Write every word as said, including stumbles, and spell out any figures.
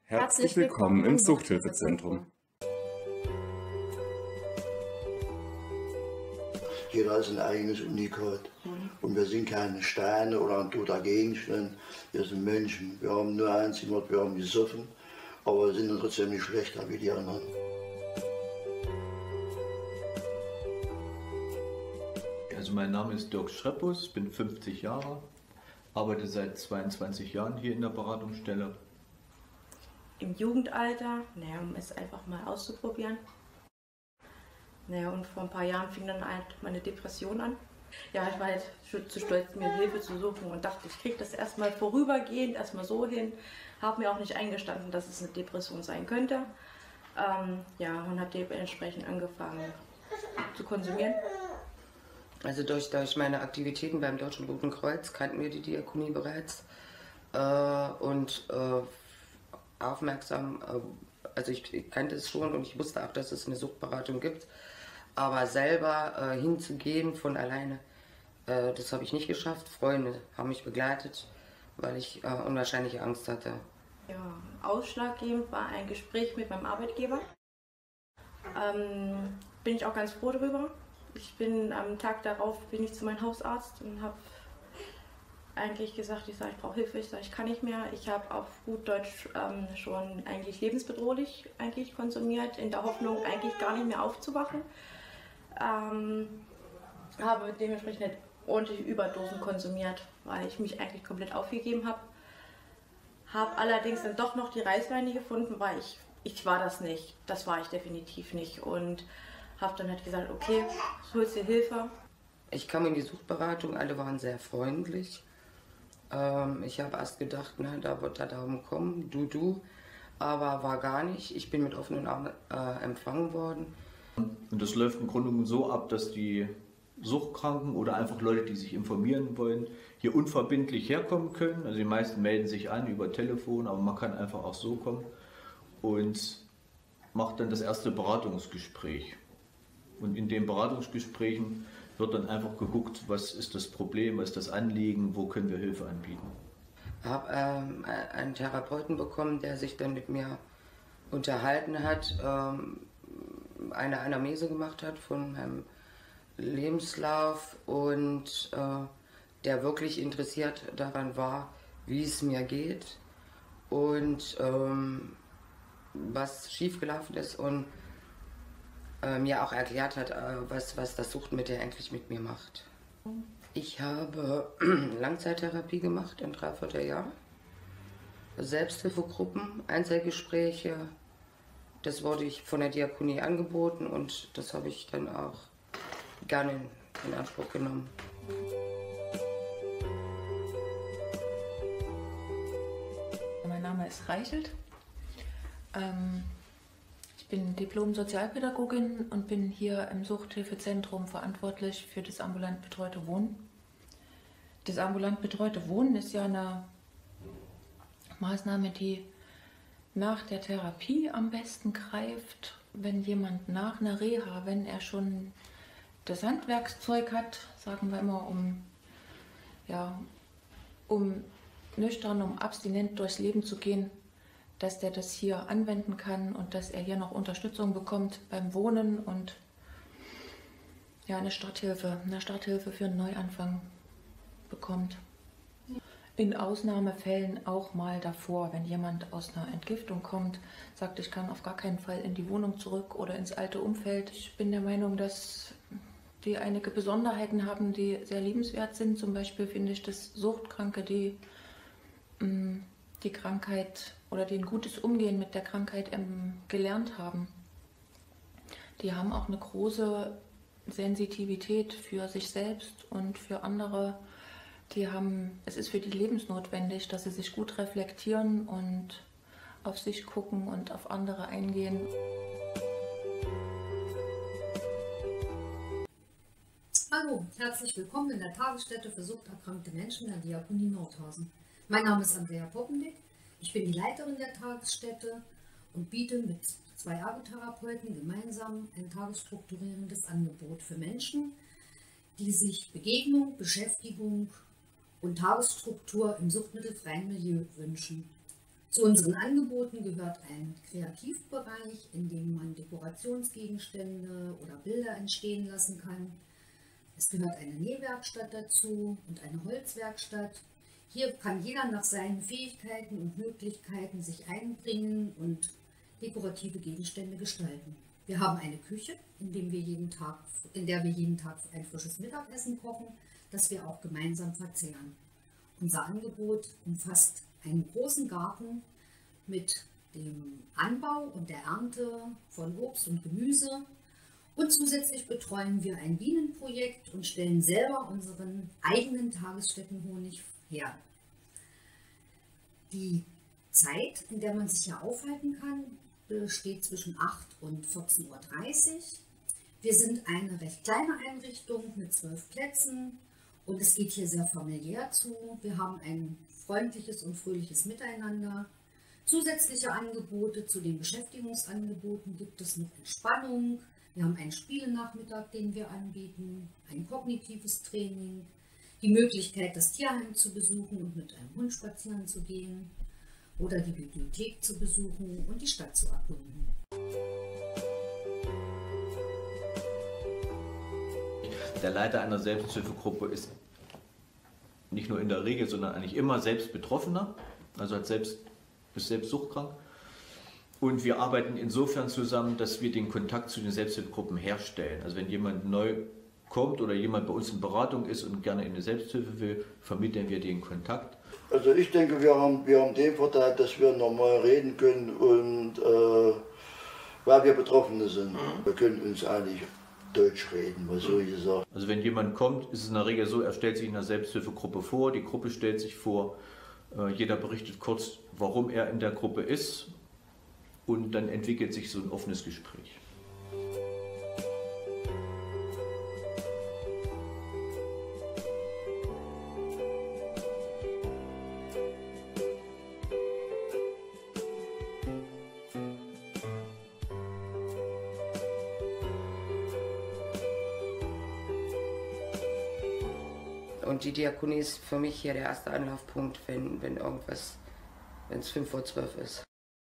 Herzlich willkommen im Suchthilfezentrum. Jeder ist ein eigenes Unikat. Und wir sind keine Steine oder ein toter Gegenstand. Wir sind Menschen. Wir haben nur eins gemacht, wir haben gesoffen. Aber wir sind dann trotzdem nicht schlechter wie die anderen. Also mein Name ist Dirk Schreppus, bin fünfzig Jahre, arbeite seit zweiundzwanzig Jahren hier in der Beratungsstelle. Im Jugendalter, naja, um es einfach mal auszuprobieren. Naja, und vor ein paar Jahren fing dann halt meine Depression an. Ja, ich war halt schon zu stolz, mir Hilfe zu suchen und dachte, ich kriege das erstmal vorübergehend, erstmal so hin. Habe mir auch nicht eingestanden, dass es eine Depression sein könnte. Ähm, ja, und habe dementsprechend angefangen zu konsumieren. Also durch, durch meine Aktivitäten beim Deutschen Roten Kreuz kannten wir die Diakonie bereits. Äh, und äh, aufmerksam, äh, also ich, ich kannte es schon und ich wusste auch, dass es eine Suchtberatung gibt. Aber selber äh, hinzugehen von alleine, äh, das habe ich nicht geschafft. Freunde haben mich begleitet, weil ich äh, unwahrscheinliche Angst hatte. Ja, ausschlaggebend war ein Gespräch mit meinem Arbeitgeber. Ähm, bin ich auch ganz froh darüber. Ich bin am Tag darauf bin ich zu meinem Hausarzt und habe eigentlich gesagt, ich sage, ich brauche Hilfe, ich sage, ich kann nicht mehr. Ich habe auf gut Deutsch ähm, schon eigentlich lebensbedrohlich eigentlich konsumiert, in der Hoffnung eigentlich gar nicht mehr aufzuwachen. Ähm, habe dementsprechend nicht ordentliche Überdosen konsumiert, weil ich mich eigentlich komplett aufgegeben habe. Habe allerdings dann doch noch die Reißleine gefunden, weil ich, ich war das nicht, das war ich definitiv nicht und habe dann halt gesagt, okay, holst dir Hilfe. Ich kam in die Suchtberatung, alle waren sehr freundlich. Ähm, ich habe erst gedacht, na, da wird er darum kommen, du, du, aber war gar nicht. Ich bin mit offenen Armen äh, empfangen worden. Und das läuft im Grunde genommen so ab, dass die Suchtkranken oder einfach Leute, die sich informieren wollen, hier unverbindlich herkommen können. Also die meisten melden sich an über Telefon, aber man kann einfach auch so kommen und macht dann das erste Beratungsgespräch. Und in den Beratungsgesprächen wird dann einfach geguckt, was ist das Problem, was ist das Anliegen, wo können wir Hilfe anbieten. Ich habe ähm, einen Therapeuten bekommen, der sich dann mit mir unterhalten hat, ähm, eine Anamnese gemacht hat von meinem Lebenslauf und äh, der wirklich interessiert daran war, wie es mir geht und ähm, was schiefgelaufen ist und äh, mir auch erklärt hat, äh, was, was das Suchtmittel eigentlich mit mir macht. Ich habe Langzeittherapie gemacht, ein Dreivierteljahr, Selbsthilfegruppen, Einzelgespräche. Das wurde ich von der Diakonie angeboten und das habe ich dann auch gerne in, in Anspruch genommen. Mein Name ist Reichelt. Ähm, ich bin Diplom-Sozialpädagogin und bin hier im Suchthilfezentrum verantwortlich für das ambulant betreute Wohnen. Das ambulant betreute Wohnen ist ja eine Maßnahme, die nach der Therapie am besten greift, wenn jemand nach einer Reha, wenn er schon das Handwerkszeug hat, sagen wir immer, um, ja, um nüchtern, um abstinent durchs Leben zu gehen, dass der das hier anwenden kann und dass er hier noch Unterstützung bekommt beim Wohnen und ja, eine Starthilfe, eine Starthilfe für einen Neuanfang bekommt. In Ausnahmefällen auch mal davor, wenn jemand aus einer Entgiftung kommt, sagt, ich kann auf gar keinen Fall in die Wohnung zurück oder ins alte Umfeld. Ich bin der Meinung, dass die einige Besonderheiten haben, die sehr liebenswert sind. Zum Beispiel finde ich, dass Suchtkranke, die mh, die Krankheit oder die ein gutes Umgehen mit der Krankheit ähm, gelernt haben, die haben auch eine große Sensitivität für sich selbst und für andere. Die haben, es ist für die lebensnotwendig, dass sie sich gut reflektieren und auf sich gucken und auf andere eingehen. Hallo, herzlich willkommen in der Tagesstätte für suchterkrankte Menschen der Diakonie Nordhausen. Mein Name ist Andrea Poppendick, ich bin die Leiterin der Tagesstätte und biete mit zwei Ergotherapeuten gemeinsam ein tagesstrukturierendes Angebot für Menschen, die sich Begegnung, Beschäftigung und Tagesstruktur im suchtmittelfreien Milieu wünschen. Zu unseren Angeboten gehört ein Kreativbereich, in dem man Dekorationsgegenstände oder Bilder entstehen lassen kann. Es gehört eine Nähwerkstatt dazu und eine Holzwerkstatt. Hier kann jeder nach seinen Fähigkeiten und Möglichkeiten sich einbringen und dekorative Gegenstände gestalten. Wir haben eine Küche, in, dem wir jeden Tag, in der wir jeden Tag ein frisches Mittagessen kochen, das wir auch gemeinsam verzehren. Unser Angebot umfasst einen großen Garten mit dem Anbau und der Ernte von Obst und Gemüse. Und zusätzlich betreuen wir ein Bienenprojekt und stellen selber unseren eigenen Tagesstättenhonig her. Die Zeit, in der man sich hier aufhalten kann, besteht zwischen acht und vierzehn Uhr dreißig. Wir sind eine recht kleine Einrichtung mit zwölf Plätzen und es geht hier sehr familiär zu. Wir haben ein freundliches und fröhliches Miteinander. Zusätzliche Angebote zu den Beschäftigungsangeboten gibt es noch Entspannung. Wir haben einen Spielenachmittag, den wir anbieten, ein kognitives Training, die Möglichkeit, das Tierheim zu besuchen und mit einem Hund spazieren zu gehen oder die Bibliothek zu besuchen und die Stadt zu erkunden. Der Leiter einer Selbsthilfegruppe ist nicht nur in der Regel, sondern eigentlich immer selbst Betroffener, also hat selbst, ist selbst suchtkrank. Und wir arbeiten insofern zusammen, dass wir den Kontakt zu den Selbsthilfegruppen herstellen. Also wenn jemand neu kommt oder jemand bei uns in Beratung ist und gerne in eine Selbsthilfe will, vermitteln wir den Kontakt. Also ich denke, wir haben, wir haben den Vorteil, dass wir normal reden können und äh, weil wir Betroffene sind. Mhm. Wir können uns eigentlich Deutsch reden, was so gesagt. Also wenn jemand kommt, ist es in der Regel so, er stellt sich in einer Selbsthilfegruppe vor, die Gruppe stellt sich vor, äh, jeder berichtet kurz, warum er in der Gruppe ist und dann entwickelt sich so ein offenes Gespräch. Und die Diakonie ist für mich hier der erste Anlaufpunkt, wenn, wenn irgendwas, wenn es fünf vor zwölf ist.